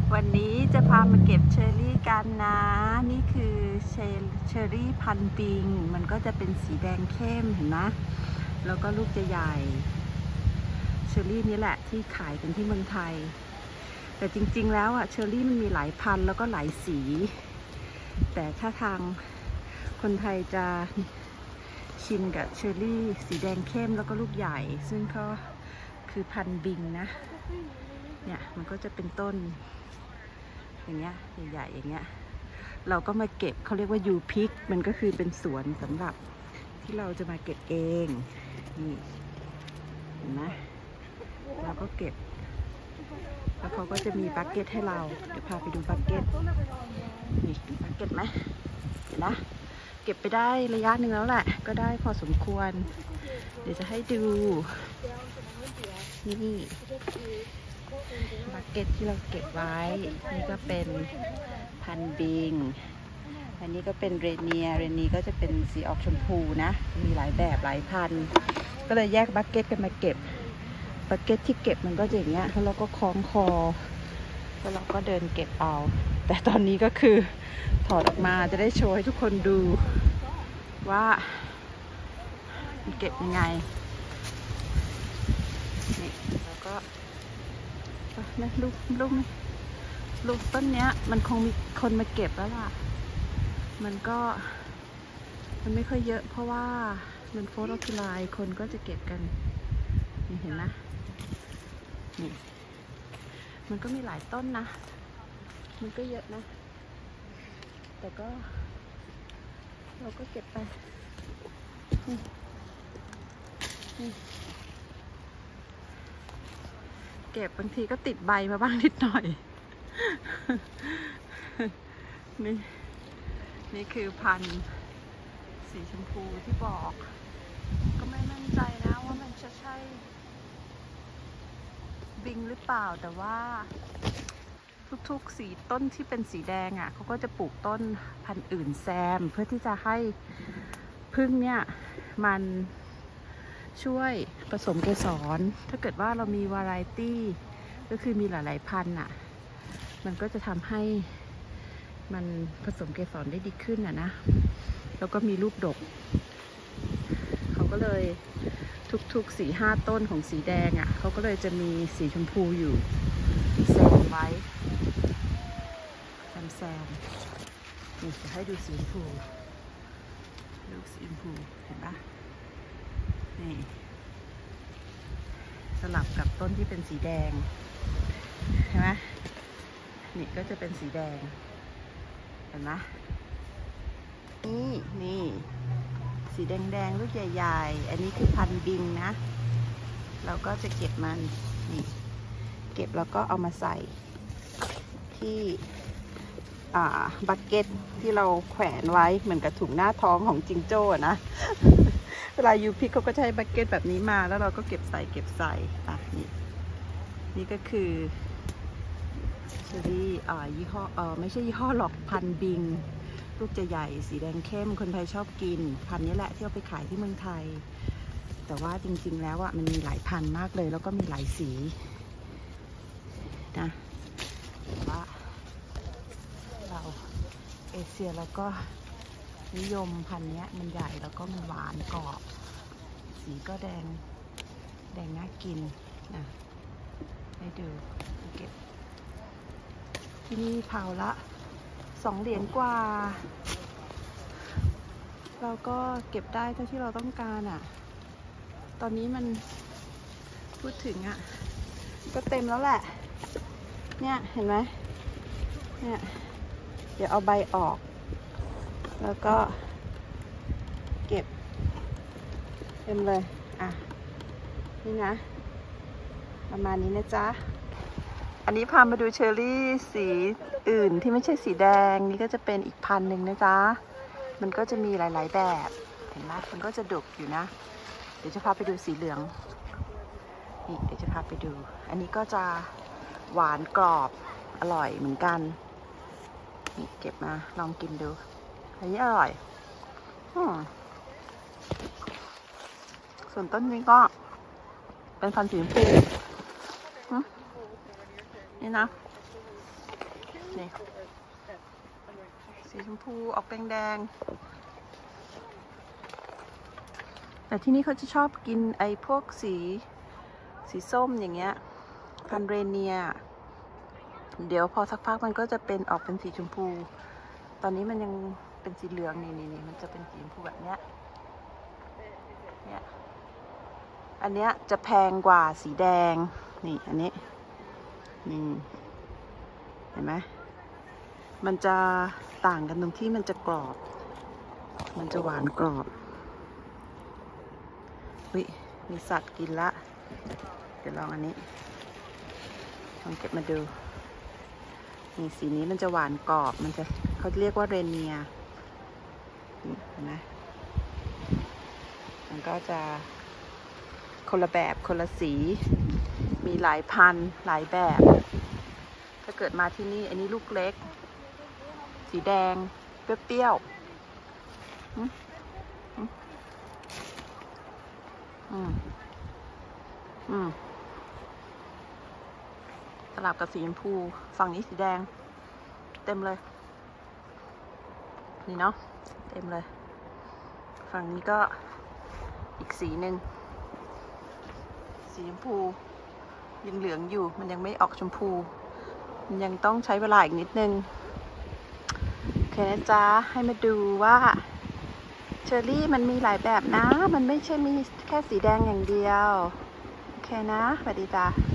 วันนี้จะพามาเก็บเชอร์รี่กันนะ นี่คือเชอร์รี่พันธุ์ปิง มันก็จะเป็นสีแดงเข้มเห็นไหมแล้วก็ลูกจะใหญ่เชอร์รี่นี้แหละที่ขายกันที่เมืองไทยแต่จริงๆแล้วอ่ะเชอร์รี่มันมีหลายพันธุ์แล้วก็หลายสีแต่ถ้าทางคนไทยจะชินกับเชอร์รี่สีแดงเข้มแล้วก็ลูกใหญ่ซึ่งก็คือพันธุ์บิงนะเนี่ยมันก็จะเป็นต้นอย่างเงี้ยใหญ่ๆอย่างเงี้ยเราก็มาเก็บเขาเรียกว่ายูพิกมันก็คือเป็นสวนสำหรับที่เราจะมาเก็บเองนี่เห็นไหมเราก็เก็บแล้วเขาก็จะมีบัคเก็ตให้เราเดี๋ยวพาไปดูบัคเก็ตนี่บัคเก็ตไหมเห็นนะเก็บไปได้ระยะหนึ่งแล้วแหละก็ได้พอสมควรเดี๋ยวจะให้ดูนี่บัคเก็ตที่เราเก็บไว้นี่ก็เป็นพันธุ์บิงอันนี้ก็เป็นเรเนียก็จะเป็นสีออกชมพูนะมีหลายแบบหลายพันธุ์ก็เลยแยกบัคเก็ตกันมาเก็บบัคเก็ตที่เก็บมันก็จะอย่างเงี้ยแล้วเราก็คล้องคอแล้วเราก็เดินเก็บเอาแต่ตอนนี้ก็คือถอดออกมาจะได้โชว์ให้ทุกคนดูว่าเก็บยังไงนี่แล้วก็นะลูกต้นเนี้ยมันคงมีคนมาเก็บแล้วล่ะมันไม่ค่อยเยอะเพราะว่ามันโฟร์ทูไลน์คนก็จะเก็บกันนี่เห็นไหมนี่มันก็มีหลายต้นนะมันก็เยอะนะแต่ก็เราก็เก็บไปเก็บบางทีก็ติดใบมาบ้างนิดหน่อยนี่คือพันธุ์สีชมพูที่บอกก็ไม่มั่นใจนะว่ามันจะใช่บิงหรือเปล่าแต่ว่าทุกๆสีต้นที่เป็นสีแดงอ่ะเขาก็จะปลูกต้นพันธุ์อื่นแซมเพื่อที่จะให้ผึ้งเนี่ยมันช่วยผสมเกสรถ้าเกิดว่าเรามีวาไรตี้ก็คือมีหลายๆพันธุ์อ่ะมันก็จะทำให้มันผสมเกสรได้ดีขึ้นนะแล้วก็มีลูกดกเขาก็เลยทุก4-5 ต้นของสีแดงอ่ะเขาก็เลยจะมีสีชมพูอยู่แซมไว้แซมนี่จะให้ดูสีชมพูลูกสีชมพูเห็นปะนี่สลับกับต้นที่เป็นสีแดงเห็นไหมนี่ก็จะเป็นสีแดงเห็นไหมนี่สีแดงลูกใหญ่ๆอันนี้คือพันธุ์บิงนะเราก็จะเก็บมันนี่เก็บแล้วก็เอามาใส่ที่บัคเก็ตที่เราแขวนไว้เหมือนกับถุงหน้าท้องของจิงโจ้นะเวลายูพิกเขาก็ใช้บัคเก็ตแบบนี้มาแล้วเราก็เก็บใส่นี่ก็คือเชอรี่ยี่ห้อไม่ใช่ยี่ห้อหรอกพันธุ์บิงลูกจะใหญ่สีแดงเข้มคนไทยชอบกินพันธุ์นี้แหละที่เอาไปขายที่เมืองไทยแต่ว่าจริงๆแล้วมันมีหลายพันธุ์มากเลยแล้วก็มีหลายสีนะแต่ว่าเราเอเชียแล้วก็นิยมพันธุ์นี้มันใหญ่แล้วก็มันหวานกรอบสีก็แดงน่ากินนะให้ดูเก็บที่นี่เผาละ2 เหรียญกว่าเราก็เก็บได้เท่าที่เราต้องการตอนนี้มันพูดถึงก็เต็มแล้วแหละเนี่ยเห็นไหมเนี่ยเดี๋ยวเอาใบออกแล้วก็เก็บเต็มเลยนี่นะประมาณนี้นะจ๊ะอันนี้พามาดูเชอร์รี่สีอื่นที่ไม่ใช่สีแดงนี่ก็จะเป็นอีกพันธุ์หนึ่งนะจ๊ะมันก็จะมีหลายๆแบบเห็นไหมมันก็จะดกอยู่นะเดี๋ยวจะพาไปดูสีเหลืองนี่เดี๋ยวจะพาไปดูอันนี้ก็จะหวานกรอบอร่อยเหมือนกันนี่เก็บมาลองกินดูอันนี้อร่อยส่วนต้นนี้ก็เป็นพันธุ์สีชมพูนี่นะนี่สีชมพูออกแดงๆแต่ที่นี่เขาจะชอบกินไอ้พวกสีส้มอย่างเงี้ยพันเรเนียเดี๋ยวพอสักพักมันก็จะเป็นออกเป็นสีชมพูตอนนี้มันยังเป็นสีเหลืองนี่มันจะเป็นสีชมพูแบบเนี้ยเนี่ยอันเนี้ยจะแพงกว่าสีแดงนี่อันนี้นี่เห็นไหมมันจะต่างกันตรงที่มันจะกรอบมันจะหวานกรอบวิมีสัตว์กินละเดี๋ยวลองอันนี้ลองเก็บมาดูนี่สีนี้มันจะหวานกรอบมันจะเขาเรียกว่าเรเนียเห็นไหมมันก็จะคนละแบบคนละสีมีหลายพันหลายแบบถ้าเกิดมาที่นี่อันนี้ลูกเล็กสีแดงเปรี้ยวสลับกับสีชมพูฝั่งนี้สีแดงเต็มเลยนี่เนาะเต็มเลยฝั่งนี้ก็อีกสีหนึ่งสีชมพูยังเหลืองอยู่มันยังไม่ออกชมพูมันยังต้องใช้เวลาอีกนิดนึงโอเคนะจ๊ะให้มาดูว่าเชอร์รี่มันมีหลายแบบนะมันไม่ใช่มีแค่สีแดงอย่างเดียวโอเคนะสวัสดีจ้ะ